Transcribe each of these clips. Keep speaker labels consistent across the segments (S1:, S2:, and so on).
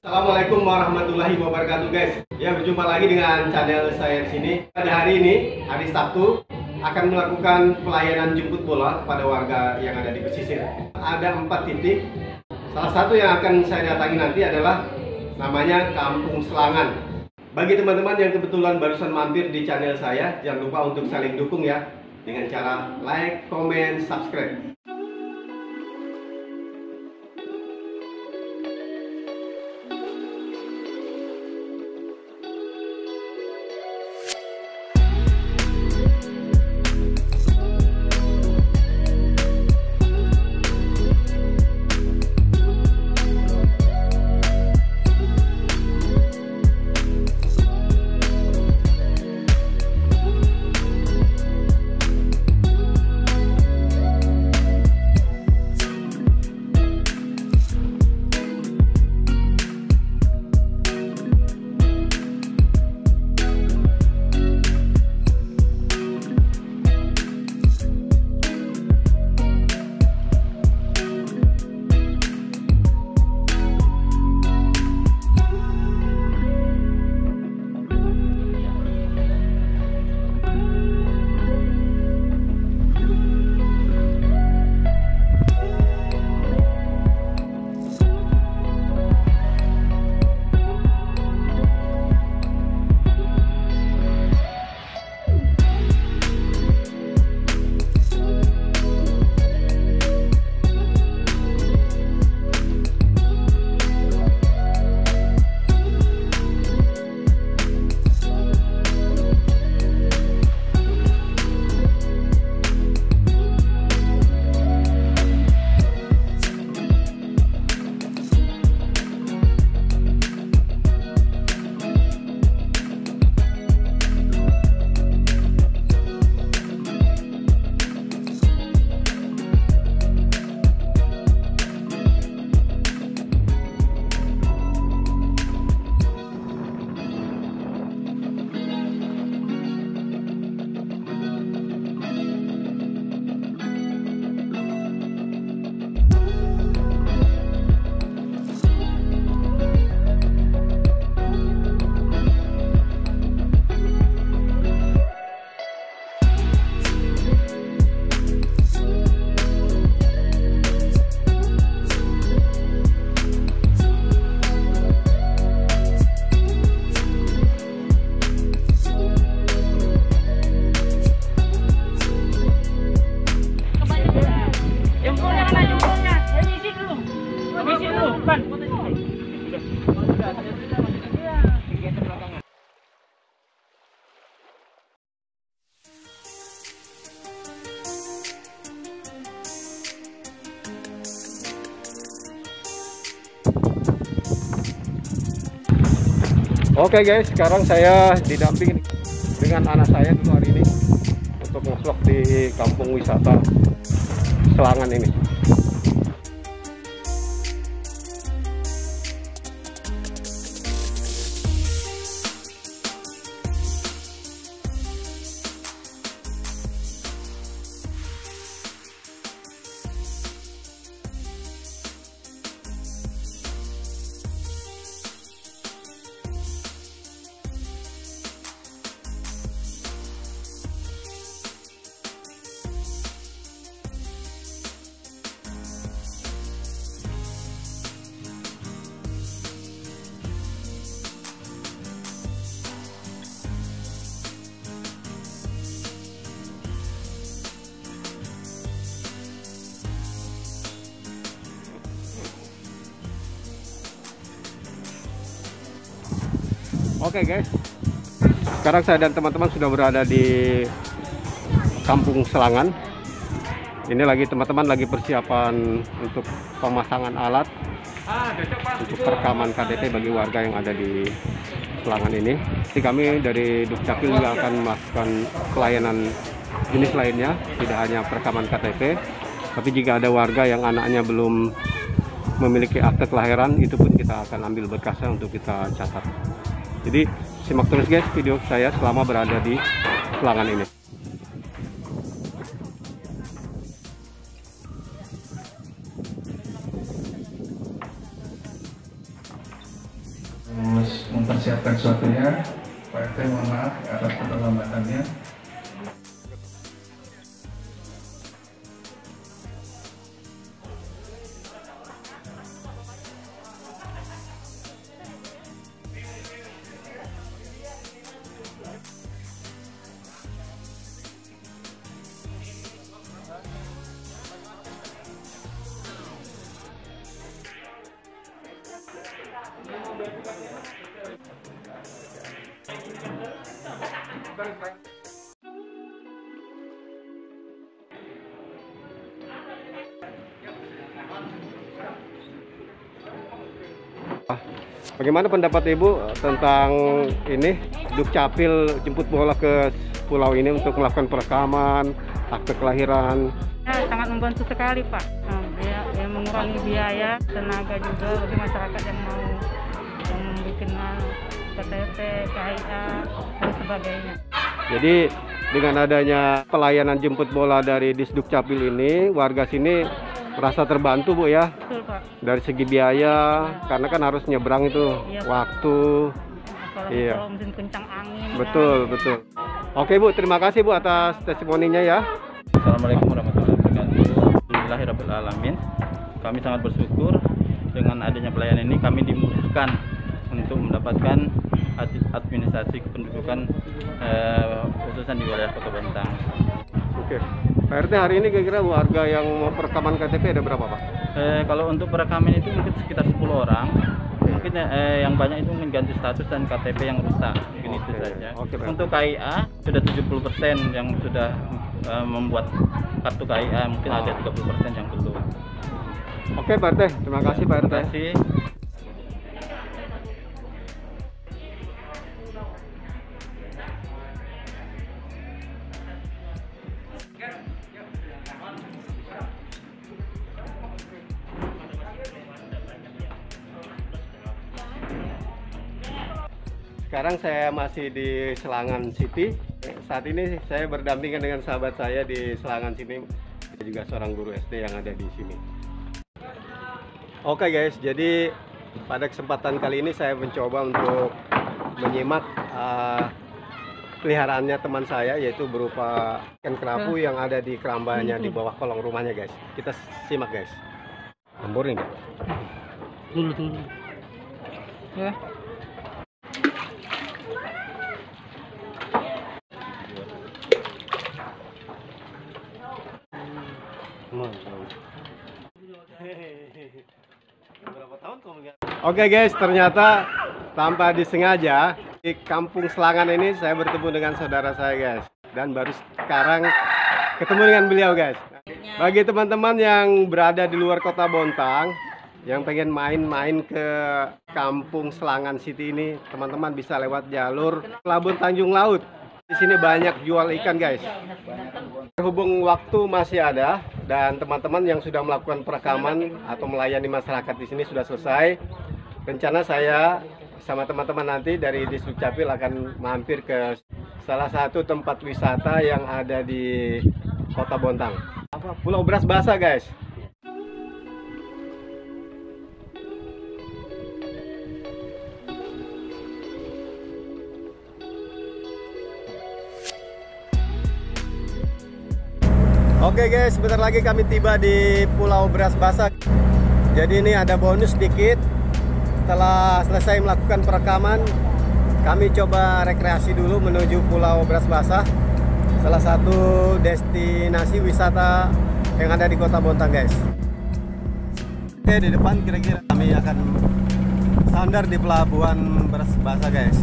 S1: Assalamualaikum warahmatullahi wabarakatuh guys. Ya, berjumpa lagi dengan channel saya di sini. Pada hari ini, hari Sabtu, akan melakukan pelayanan jemput bola kepada warga yang ada di pesisir. Ada 4 titik. Salah satu yang akan saya datangi nanti adalah namanya Kampung Selangan. Bagi teman-teman yang kebetulan barusan mampir di channel saya, jangan lupa untuk saling dukung ya, dengan cara like, comment, subscribe.
S2: Oke guys, sekarang saya didampingi dengan anak saya dulu hari ini untuk nge-vlog di kampung wisata Selangan ini. Oke guys, sekarang saya dan teman-teman sudah berada di Kampung Selangan. Ini lagi teman-teman lagi persiapan untuk pemasangan alat untuk perekaman KTP bagi warga yang ada di Selangan ini. Jadi kami dari Dukcapil juga akan melakukan pelayanan jenis lainnya, tidak hanya perekaman KTP, tapi jika ada warga yang anaknya belum memiliki akte kelahiran, itu pun kita akan ambil berkasnya untuk kita catat. Jadi simak terus guys video saya selama berada di Selangan ini.
S3: mempersiapkan sesuatunya. Pak RT mohon maaf atas keterlambatannya.
S2: Bagaimana pendapat Ibu tentang ini Dukcapil jemput bola ke pulau ini untuk melakukan perekaman, akte kelahiran?
S4: Ya, sangat membantu sekali Pak. Ya, mengurangi biaya, tenaga juga bagi masyarakat yang mau bikin KTP, KIA dan sebagainya.
S2: Jadi dengan adanya pelayanan jemput bola dari Disdukcapil ini, warga sini merasa terbantu Bu ya?
S4: Betul Pak.
S2: Dari segi biaya, karena kan harus nyebrang itu,
S4: Iya,
S2: waktu.
S4: Apalagi
S2: Iya.
S4: kalau musim kencang angin.
S2: Betul, betul. Oke Bu, terima kasih Bu atas testimoninya ya.
S5: Assalamualaikum warahmatullahi wabarakatuh. Alhamdulillahirrahmanirrahim. Kami sangat bersyukur dengan adanya pelayanan ini, kami dimudahkan untuk mendapatkan administrasi kependudukan khususnya di wilayah Kota Bontang.
S2: Oke, Pak RT hari ini kira-kira warga yang mau perekaman KTP ada berapa Pak?
S5: Kalau untuk perekaman itu mungkin sekitar 10 orang. Mungkin yang banyak itu mengganti status dan KTP yang rusak, mungkin itu saja. Untuk KIA sudah 70% yang sudah membuat kartu KIA, mungkin ada 30% yang belum.
S2: Oke Pak RT, terima kasih Pak RT.
S5: Terima kasih.
S2: Sekarang saya masih di Selangan City. Saat ini saya berdampingan dengan sahabat saya di Selangan City, dia juga seorang guru SD yang ada di sini. Oke guys, jadi pada kesempatan kali ini saya mencoba untuk menyimak peliharaannya teman saya, yaitu berupa ikan kerapu yang ada di kerambanya di bawah kolong rumahnya guys. Kita simak guys. Lembur ini.
S4: Dulu. Ya. Oke guys, ternyata tanpa disengaja di Kampung Selangan ini saya bertemu dengan saudara saya guys, dan baru sekarang ketemu dengan beliau guys. Bagi teman-teman yang berada di luar Kota Bontang yang pengen main-main ke Kampung Selangan City ini, teman-teman bisa lewat jalur Pelabuhan Tanjung Laut. Di sini banyak jual ikan guys. Berhubung waktu masih ada dan teman-teman yang sudah melakukan perekaman atau melayani masyarakat di sini sudah selesai, rencana saya sama teman-teman nanti dari Disdukcapil akan mampir ke salah satu tempat wisata yang ada di Kota Bontang. Pulau Beras Basah guys. Oke guys, sebentar lagi kami tiba di Pulau Beras Basah. Jadi ini ada bonus sedikit. Setelah selesai melakukan perekaman, kami coba rekreasi dulu menuju Pulau Beras Basah, salah satu destinasi wisata yang ada di Kota Bontang guys. Oke, di depan kira-kira kami akan sandar di Pelabuhan Beras Basah guys.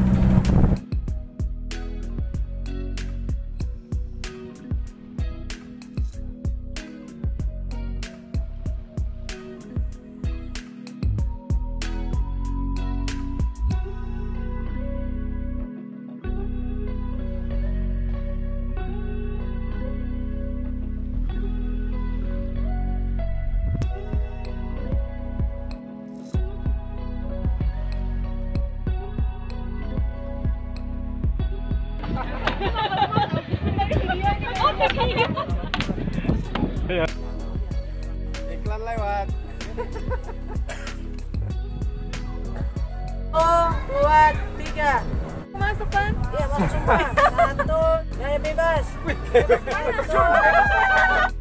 S4: Iklan lewat.
S6: Oh, 3. Masuk kan? Iya, masuk semua. 1. Gaya bebas. Bebas masuk.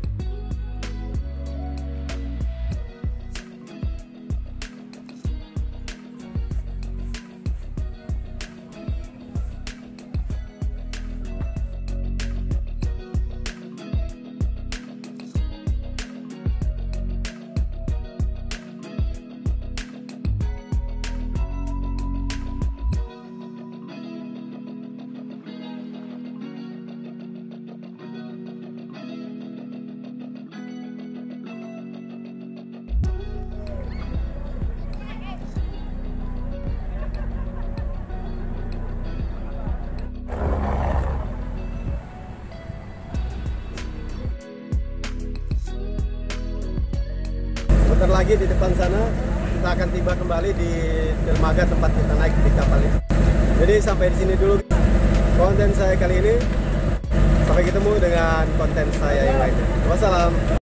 S4: Bentar lagi di depan sana kita akan tiba kembali di dermaga tempat kita naik di kapal ini. Jadi sampai di sini dulu konten saya kali ini. Sampai ketemu dengan konten saya yang lainnya. Wassalam.